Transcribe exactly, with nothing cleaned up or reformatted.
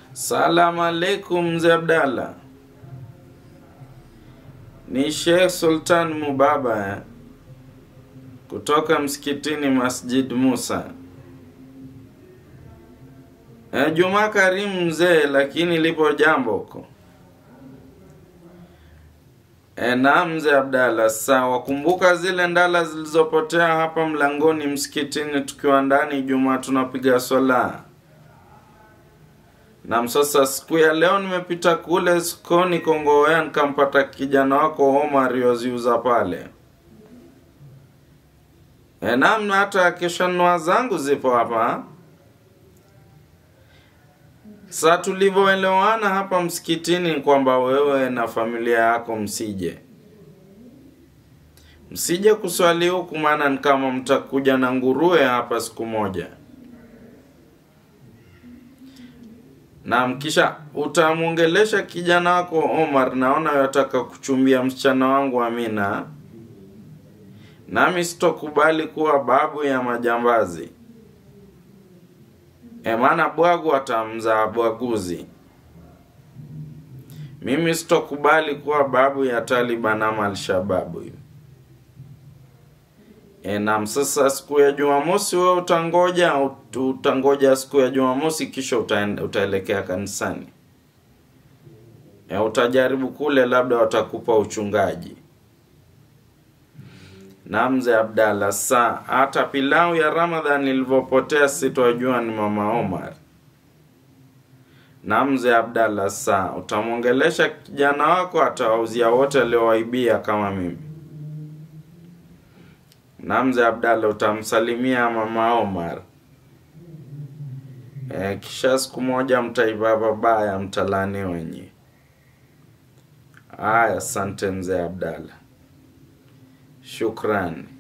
Salamu alaikum mzee Abdalla. Ni Sheikh Sultan Mubaba eh? Kutoka Msikitini Masjid Musa. E, Juma karimu mzee, lakini lipo jambo huko. E, na mzee Abdalla, sawa. Kumbuka zile ndala zilizopotea hapa mlangoni msikitini tukiwa ndani Juma tunapiga swala. Na sasa siku ya leo nimepita kule sokoni Kongowea nikampata kijana wako Omar yoziuza pale. E, na hata keshanua zangu zipo hapa. Sasa tulivyoelewana hapa msikitini kwamba wewe na familia yako msije. Msije kuswali huku maana ni kama mtakuja na nguruwe hapa siku moja. Na mkisha utamuongelesha kijana wako Omar, naona yataka kuchumbia msichana wangu Amina. Nami sitokubali kuwa babu ya majambazi. E, maana bwagu atamza bwaguzi. Mimi sitokubali kuwa babu ya Taliban ama Al-Shababu. E, na sasa siku ya Jumamosi wewe utangoja utangoja siku ya Jumamosi kisha utaenda utaelekea kanisani. E, utajaribu kule labda watakupa uchungaji. Na mzee Abdalla, saa hata pilau ya Ramadhan ilivyopotea sitojua ni mama Omar. Na mzee Abdalla, saa utamuongelesha kijana wako atawauzia wote aliowaibia kama mimi. Na mzee Abdalla, utamsalimia mama Omar. E, kisha siku moja mtaiba babaya mtalani wenye. Aya, asante mzee Abdalla. Shukrani.